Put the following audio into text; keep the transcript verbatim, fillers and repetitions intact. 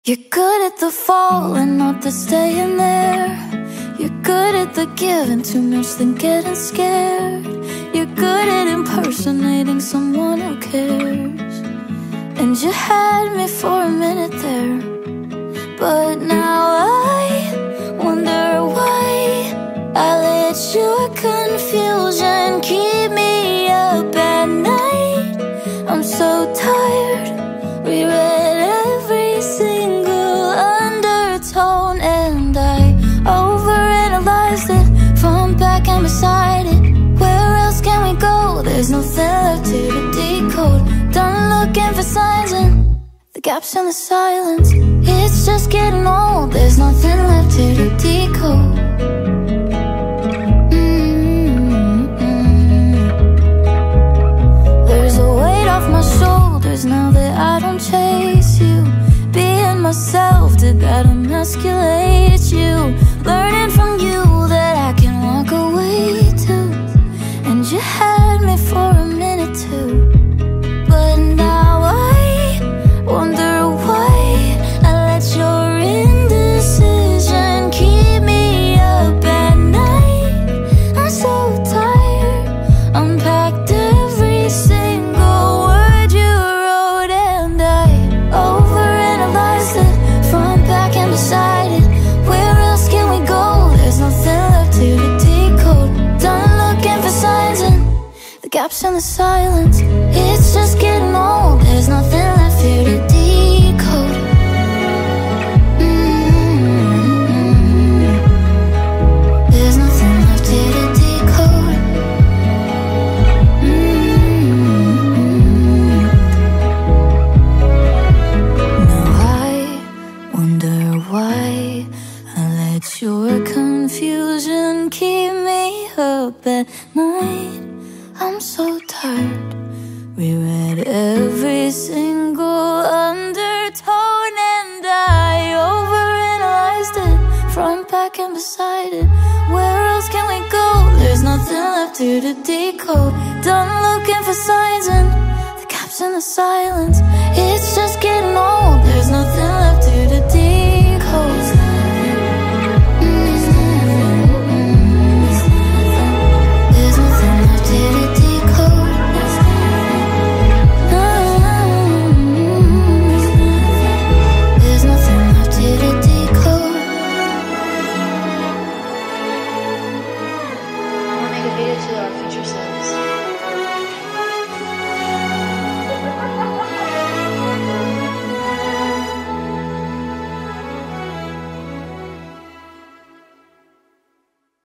You're good at the fall and not the staying there. You're good at the giving, too much than getting scared. You're good at impersonating someone who cares. And you had me for a minute there, but now I wonder why I let your confusion keep me up at night. I'm so tired, reread every single undertone, and I overanalyzed it, front, back and beside it. Where else can we go? There's nothing left here to decode. Done looking for signs and the gaps in the silence. It's just getting old, there's nothing left here to decode. Now that I don't chase you, being myself, did that emasculate you? Learning from you that I can walk away too. And you had me for a minute too, but now I wonder why I let your indecision keep me up at night. I'm so tired, unpacked every single word you beside it. Where else can we go? There's nothing left here to decode. Done looking for signs and the gaps in the silence. It's just getting old, there's nothing left here to decode. Mm-hmm. There's nothing left here to decode. Mm-hmm. Now I wonder why I let your confusion keep me up at night. I'm so tired, reread every single undertone, and I overanalyzed it, front, back and beside it. Where else can we go? There's nothing left here to decode. Done looking for signs and the gaps in the silence. It's just